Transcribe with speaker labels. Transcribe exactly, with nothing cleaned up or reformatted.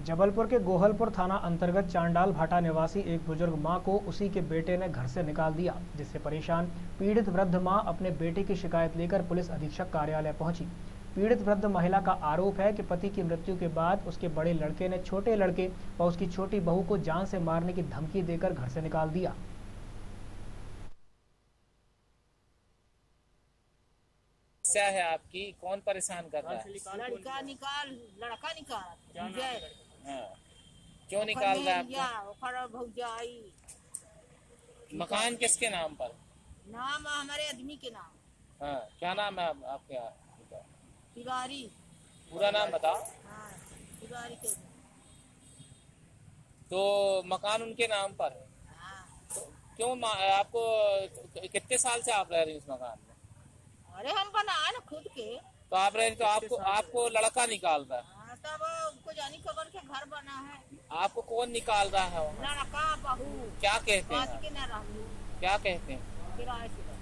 Speaker 1: जबलपुर के गोहलपुर थाना अंतर्गत चांडाल भाटा निवासी एक बुजुर्ग मां को उसी के बेटे ने घर से निकाल दिया, जिससे परेशान पीड़ित वृद्ध मां अपने बेटे की शिकायत लेकर पुलिस अधीक्षक कार्यालय पहुंची। पीड़ित वृद्ध महिला का आरोप है कि पति की मृत्यु के बाद उसके बड़े लड़के ने छोटे लड़के व उसकी छोटी बहू को जान से मारने की धमकी देकर घर से निकाल दिया।
Speaker 2: समस्या है आपकी, कौन परेशान कर रहा है?
Speaker 3: लड़का निकाल लड़का निकाल
Speaker 2: हाँ। क्यों निकाल रहा है आपको? मकान किसके नाम पर?
Speaker 3: नाम हमारे आदमी के नाम।
Speaker 2: हाँ, क्या नाम है आपके?
Speaker 3: तिवारी।
Speaker 2: पूरा नाम बताओ।
Speaker 3: हाँ, तिवारी के।
Speaker 2: तो मकान उनके नाम पर है।
Speaker 3: हाँ।
Speaker 2: तो क्यों आपको, कितने साल से आप रह रही हैं इस मकान में?
Speaker 3: अरे हम बनाए ना खुद के।
Speaker 2: तो आप रहे तो आपको आपको लड़का निकाल रहा है?
Speaker 3: हाँ, तब उनको जानी खबर के घर बना है।
Speaker 2: आपको कौन निकाल रहा है?
Speaker 3: लड़का बहू।
Speaker 2: क्या कहते हैं?
Speaker 3: के न रहू।
Speaker 2: क्या कहते हैं?
Speaker 3: किराए से।